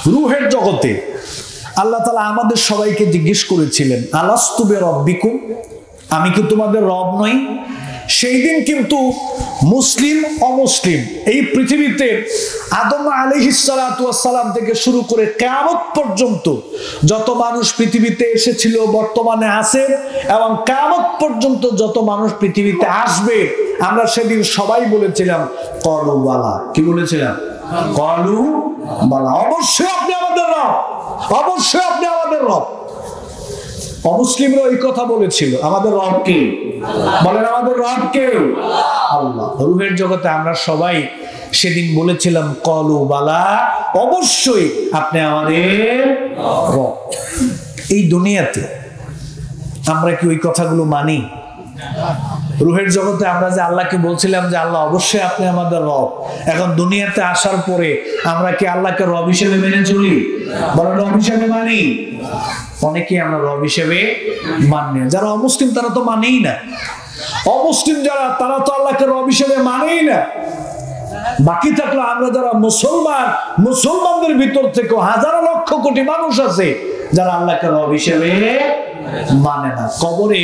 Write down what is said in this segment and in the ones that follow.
রূহের জগতে আল্লাহ তাআলা আমাদের সবাইকে জিজ্ঞেস করেছিলেন, আলাস্তু বিরাব্বিকুম, আমি কি তোমাদের রব নই? সেই দিন কিন্তু মুসলিম অমুসলিম এই পৃথিবীতে আদম আলাইহিস সালাতু ওয়াস সালাম থেকে শুরু করে কিয়ামত পর্যন্ত যত মানুষ পৃথিবীতে এসেছিল, বর্তমানে আছে এবং কিয়ামত পর্যন্ত যত মানুষ পৃথিবীতে আসবে, আমরা সেদিন সবাই বলেছিলাম ক্বালু বালা। কি বলেছিলাম? ক্বালু বালা, অবশ্যই আপনি আমাদের রব, অবশ্যই আপনি আমাদের রব। অমুসলিমরা এই কথা বলেছিল, আমাদের রব কে? বলেন, আমাদের রব কে? আল্লাহ। রূহের জগতে আমরা সবাই সেদিন বলেছিলাম ক্বালু বালা, অবশ্যই আপনি আমাদের রব। এই দুনিয়াতে আমরা কি ওই কথাগুলো মানি? রূহের জগতে আমরা যে আল্লাহকে বলছিলাম যে আল্লাহ অবশ্যই আপনি আমাদের রব, এখন দুনিয়াতে আসার পরে আমরা কি আল্লাহকে রব হিসেবে মেনে চলি? বলেন, রব হিসেবে মানি? অনেকেই আমরা রব হিসেবে মানি। যারা অমুসলিম তারা তো মানেই না, অমুসলিম যারা তারা তো আল্লাহকে রব হিসেবে মানেই না। বাকি থাকলো আমরা যারা মুসলমান, মুসলমানদের ভিতর থেকে হাজার লক্ষ কোটি মানুষ আছে যারা আল্লাহকে রব হিসেবে মানে না। কবরে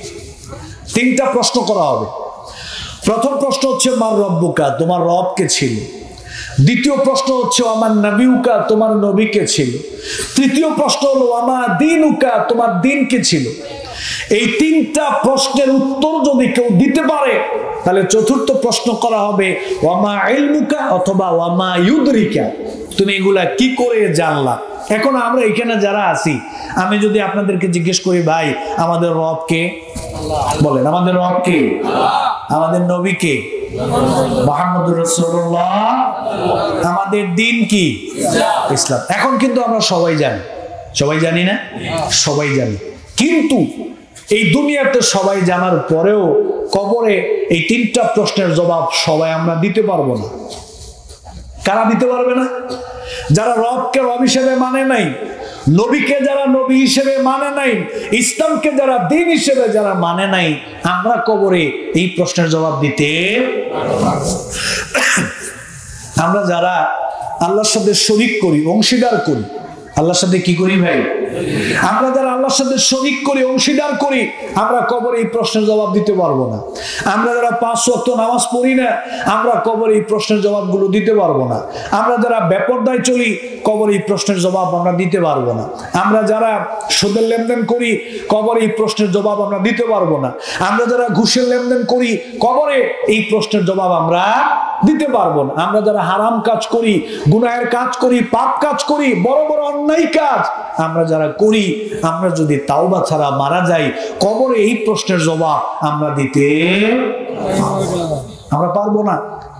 তিনটা প্রশ্ন করা হবে। প্রথম প্রশ্ন হচ্ছে মার রব্বুকা, তোমার রব কে ছিল? দ্বিতীয় প্রশ্ন হচ্ছে আমার নবিউকা, তোমার নবী কে ছিল? তৃতীয় প্রশ্ন হলো আমার দিনুকা, তোমার দিন কে ছিল? এই তিনটা প্রশ্নের উত্তর যদি কেউ দিতে পারে তাহলে চতুর্থ প্রশ্ন করা হবে ওয়ামা ইলমুকা অথবা ওয়ামা ইউদরিকা, তুমি এগুলা কি করে জানলা? এখন আমরা এখানে যারা আছি, আমি যদি আপনাদেরকে জিজ্ঞেস করি ভাই আমাদের রব কে? বলেন, আমাদের রব কে? আমাদের নবী কে? মুহাম্মদুর রাসূলুল্লাহ। আমাদের দিন কি? ইসলাম। এখন কিন্তু আমরা সবাই জানি, সবাই জানি না? সবাই জানি, কিন্তু এই দুনিয়াতে সবাই জানার পরেও কবরে এই তিনটা প্রশ্নের জবাব সবাই আমরা দিতে পারবো না। কারা দিতে পারবে না? যারা রবকে রব হিসেবে মানে নাই, নবীকে যারা নবী হিসেবে মানে নাই, ইসলামকে যারা দিন হিসেবে যারা মানে নাই, আমরা কবরে এই প্রশ্নের জবাব দিতে। আমরা যারা আল্লাহর সাথে শরীক করি, অংশীদার করি, আল্লাহর সাথে কি করি ভাই? আমরা যারা আল্লাহর সাথে শরীক করি, অংশীদার করি, আমরা কবরে এই প্রশ্নের জবাব দিতে পারবো না। আমরা যারা 5 ওয়াক্ত নামাজ পড়ি না, আমরা কবরে এই প্রশ্নের জবাবগুলো দিতে পারবো না। আমরা যারা বেপরদায় চলি, কবরে এই প্রশ্নের জবাব আমরা দিতে পারবো না। আমরা যারা সুদের লেনদেন করি, কবরে এই প্রশ্নের জবাব আমরা দিতে পারবো না। আমরা যারা ঘুষের লেনদেন করি, কবরে এই প্রশ্নের জবাব আমরা দিতে পারবো না। আমরা যারা হারাম কাজ করি, গুনাহের কাজ করি, পাপ কাজ করি, বড় বড় অন্যায় কাজ আমরা যারা করি, আমরা যদি তাওবা ছাড়া মারা যাই, কবরে এই প্রশ্নের জবাব আমরা দিতে আমরা পারবো না।